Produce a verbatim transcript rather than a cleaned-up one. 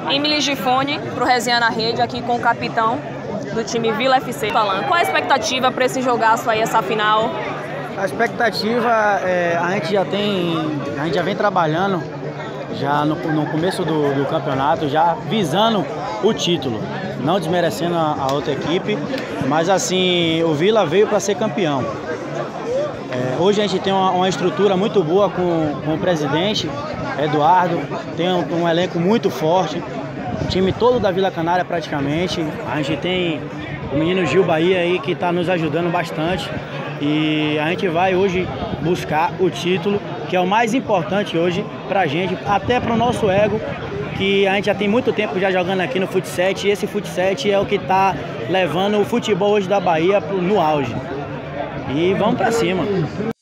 Emily Gifone, para o Resenha na Rede, aqui com o capitão do time Vila F C. Falando, qual a expectativa para esse jogaço aí, essa final? A expectativa, é, a gente já tem, a gente já vem trabalhando já no, no começo do, do campeonato, já visando o título, não desmerecendo a, a outra equipe, mas assim, o Vila veio para ser campeão. É, hoje a gente tem uma, uma estrutura muito boa com, com o presidente, Eduardo, tem um, um elenco muito forte, o time todo da Vila Canária praticamente, a gente tem o menino Gil Bahia aí que está nos ajudando bastante e a gente vai hoje buscar o título, que é o mais importante hoje pra gente, até pro nosso ego, que a gente já tem muito tempo já jogando aqui no futsal e esse futsal é o que tá levando o futebol hoje da Bahia no auge. E vamos pra cima.